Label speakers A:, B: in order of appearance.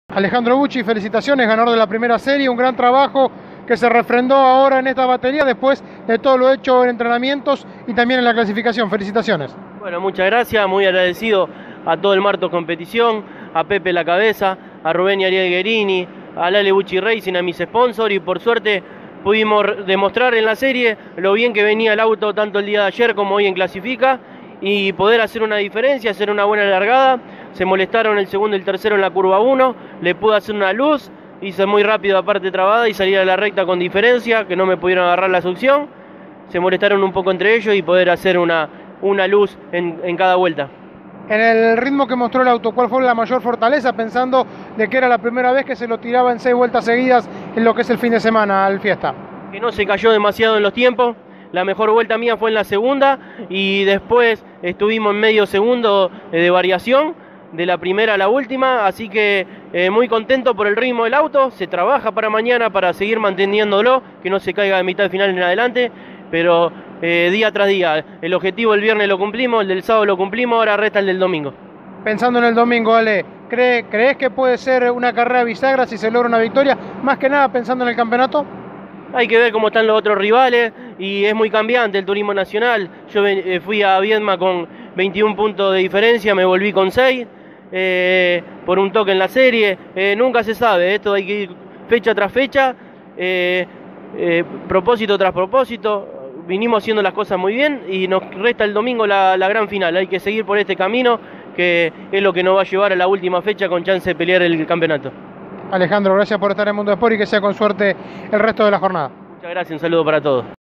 A: Alejandro Bucci, felicitaciones, ganador de la primera serie, un gran trabajo que se refrendó ahora en esta batería después de todo lo hecho en entrenamientos y también en la clasificación. Felicitaciones.
B: Bueno, muchas gracias, muy agradecido a todo el Marto Competición, a Pepe La Cabeza, a Rubén y Ariel Guerini, a Lale Bucci Racing, a mis sponsors, y por suerte pudimos demostrar en la serie lo bien que venía el auto tanto el día de ayer como hoy en clasifica y poder hacer una diferencia, hacer una buena largada. Se molestaron el segundo y el tercero en la curva 1, le pude hacer una luz, hice muy rápido aparte trabada y salir a la recta con diferencia, que no me pudieron agarrar la succión. Se molestaron un poco entre ellos y poder hacer una luz en cada vuelta.
A: En el ritmo que mostró el auto, ¿cuál fue la mayor fortaleza pensando de que era la primera vez que se lo tiraba en 6 vueltas seguidas en lo que es el fin de semana al Fiesta?
B: Que no se cayó demasiado en los tiempos. La mejor vuelta mía fue en la segunda y después estuvimos en medio segundo de variación de la primera a la última, así que muy contento por el ritmo del auto. Se trabaja para mañana para seguir manteniéndolo, que no se caiga de mitad de final en adelante, pero día tras día. El objetivo el viernes lo cumplimos, el del sábado lo cumplimos, ahora resta el del domingo.
A: Pensando en el domingo, Ale, ¿crees que puede ser una carrera bisagra si se logra una victoria? Más que nada pensando en el campeonato.
B: Hay que ver cómo están los otros rivales y es muy cambiante el turismo nacional. Yo fui a Viedma con 21 puntos de diferencia, me volví con 6 por un toque en la serie. Nunca se sabe, esto hay que ir fecha tras fecha, propósito tras propósito. Vinimos haciendo las cosas muy bien y nos resta el domingo la gran final. Hay que seguir por este camino que es lo que nos va a llevar a la última fecha con chance de pelear el campeonato.
A: Alejandro, gracias por estar en Mundo Sport y que sea con suerte el resto de la jornada.
B: Muchas gracias, un saludo para todos.